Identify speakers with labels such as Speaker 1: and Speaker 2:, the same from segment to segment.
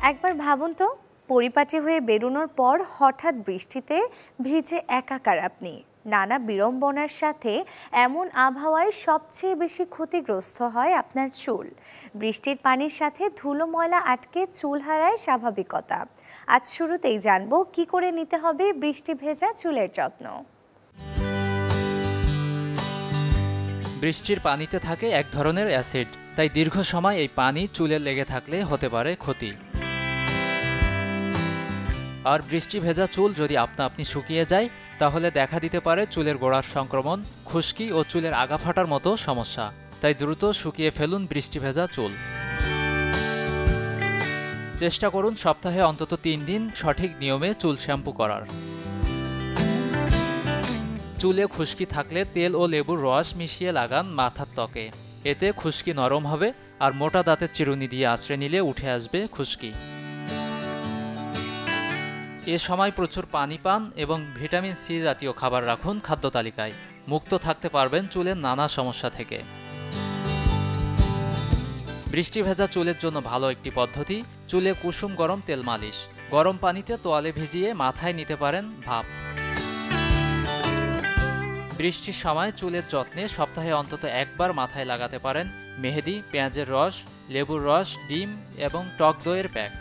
Speaker 1: একবার ভাবুন তো, পরিপাটি হয়ে বেরোনোর পর হঠাৎ বৃষ্টিতে ভিজে একাকার আপনি। নানা বিড়ম্বনার সাথে এমন আবহাওয়ায় সবচেয়ে বেশি ক্ষতিগ্রস্ত হয় আপনার চুল। বৃষ্টির পানির সাথে ধুলো ময়লা আটকে চুল হারায় স্বাভাবিকতা। আজ শুরুতেই জানবো কি করে নিতে হবে বৃষ্টি ভেজা চুলের যত্ন।
Speaker 2: বৃষ্টির পানিতে থাকে এক ধরনের অ্যাসিড, তাই দীর্ঘ সময় এই পানি চুলে লেগে থাকলে হতে পারে ক্ষতি। আর বৃষ্টি ভেজা চুল যদি আপনা আপনি শুকিয়ে যায়, তাহলে দেখা দিতে পারে চুলের গোড়ার সংক্রমণ, খুশকি ও চুলের আগা ফাটার মতো সমস্যা। তাই দ্রুত শুকিয়ে ফেলুন বৃষ্টি ভেজা চুল। চেষ্টা করুন সপ্তাহে অন্তত 3 দিন সঠিক নিয়মে চুল শ্যাম্পু করার। চুলে খুশকি থাকলে তেল ও লেবুর রস মিশিয়ে লাগান মাথার ত্বকে। এতে খুশকি নরম হবে আর মোটা দাঁতের চিরুনি দিয়ে আঁচড়ে নিলে উঠে আসবে খুশকি। এ সময় প্রচুর পানি পান এবং ভিটামিন সি জাতীয় খাবার রাখুন খাদ্য তালিকায়। মুক্ত থাকতে পারবেন চুলের নানা সমস্যা থেকে। বৃষ্টি ভেজা চুলের জন্য ভালো একটি পদ্ধতি চুলে কুসুম গরম তেল মালিশ। গরম পানিতে তোয়ালে ভিজিয়ে মাথায় নিতে পারেন ভাপ। বৃষ্টির সময় চুলের যত্নে সপ্তাহে অন্তত একবার মাথায় লাগাতে পারেন মেহেদি, পেঁয়াজের রস, লেবুর রস, ডিম এবং টক দইয়ের প্যাক।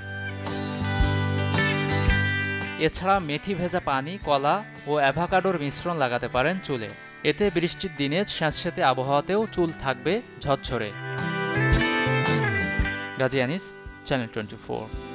Speaker 2: এছাড়া মেথি ভেজা পানি, কলা ও অ্যাভোকাডোর মিশ্রণ লাগাতে পারেন চুলে। এতে বৃষ্টির দিনে স্যাঁতসেঁতে আবহাওয়াতেও চুল থাকবে ঝরঝরে। গাজী আনিস, চ্যানেল 24।